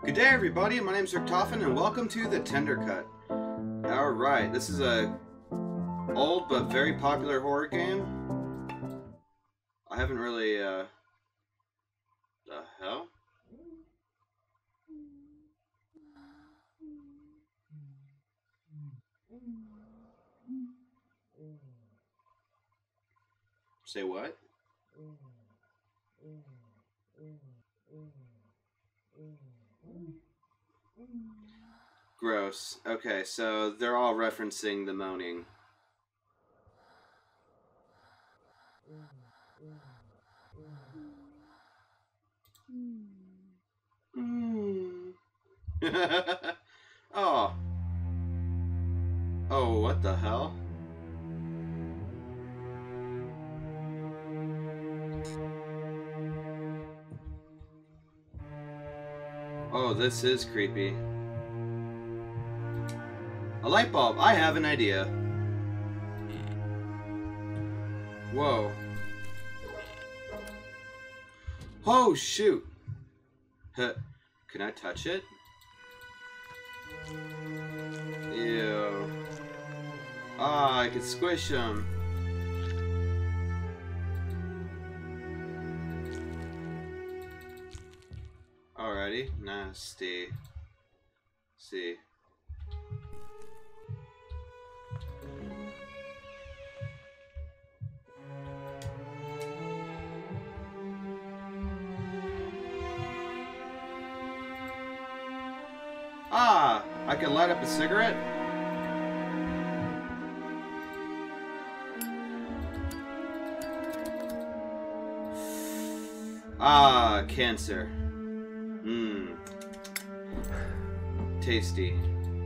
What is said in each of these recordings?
Good day, everybody. My name's Rick Toffin, and welcome to the Tender Cut. All right, this is a old but very popular horror game. I haven't really. The hell? Say what? Gross. Okay, so they're all referencing the moaning. Oh. Oh, what the hell? Oh, this is creepy. A light bulb. I have an idea. Whoa. Oh, shoot. Can I touch it? Ew. Ah, I can squish them. Alrighty. Nasty. See. Ah, I can light up a cigarette? Ah, cancer. Mmm. Tasty.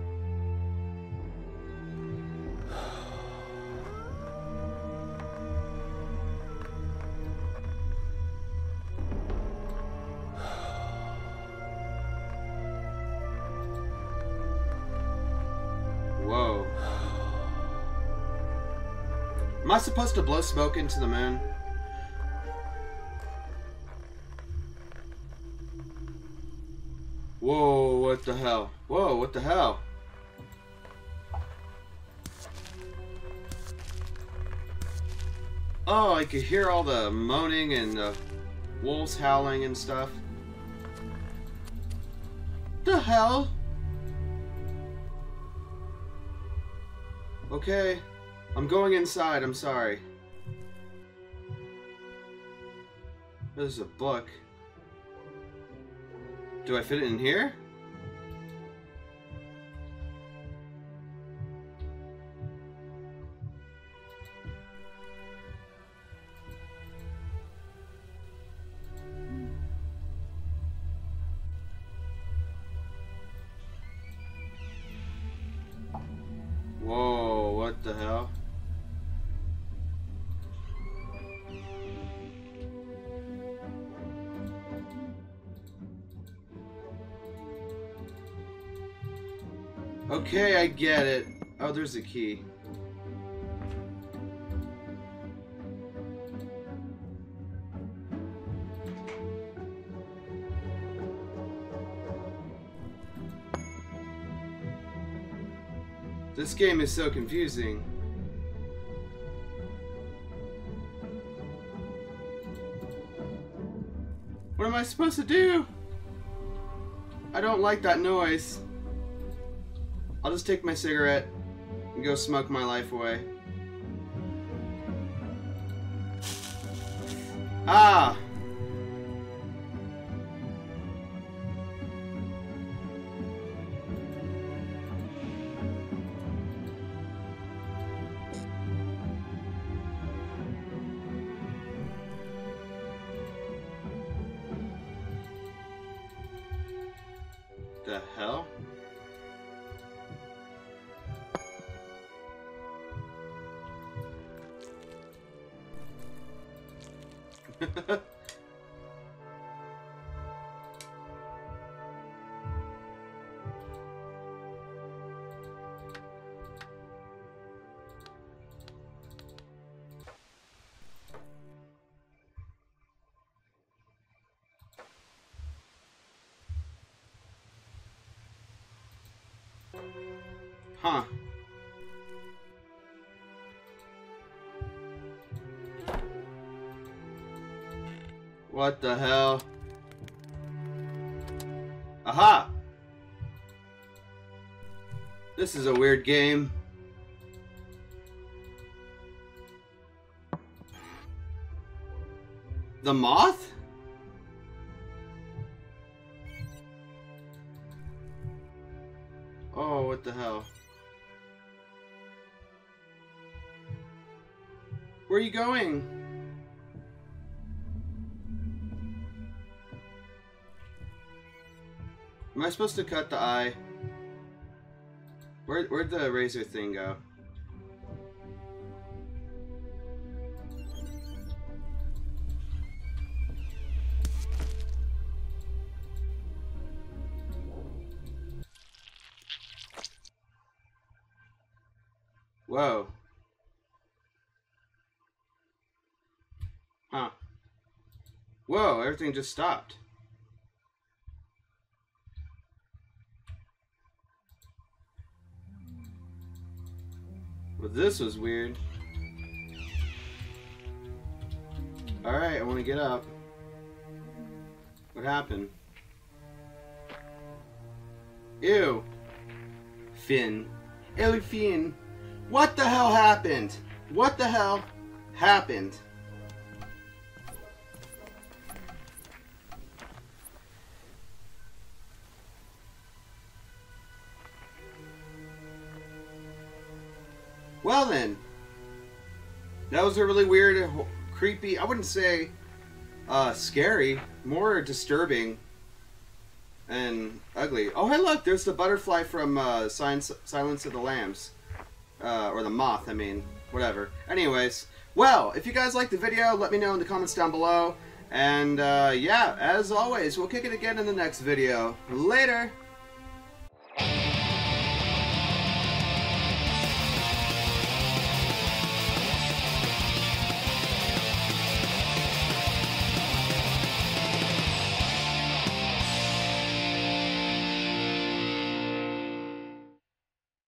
Whoa. Am I supposed to blow smoke into the moon? Whoa, what the hell? Whoa, what the hell? Oh, I could hear all the moaning and the wolves howling and stuff. The hell? Okay, I'm going inside, I'm sorry. There's a book. Do I fit it in here? Whoa, what the hell? Okay, I get it. Oh, there's a key. This game is so confusing. What am I supposed to do? I don't like that noise. I'll just take my cigarette and go smoke my life away. Ah! The hell? Huh. What the hell? Aha! This is a weird game. The moth? Oh, what the hell? Where are you going? Am I supposed to cut the eye? Where'd the razor thing go? Whoa. Huh. Whoa, everything just stopped. Well, this was weird. Alright, I want to get up. What happened? Ew. Finn. Ellie Finn. What the hell happened? What the hell happened? Well then, that was a really weird, creepy, I wouldn't say scary, more disturbing and ugly. Oh hey look, there's the butterfly from Silence of the Lambs. Or the moth, I mean, whatever. Anyways, well, if you guys liked the video, let me know in the comments down below. And yeah, as always, we'll kick it again in the next video. Later!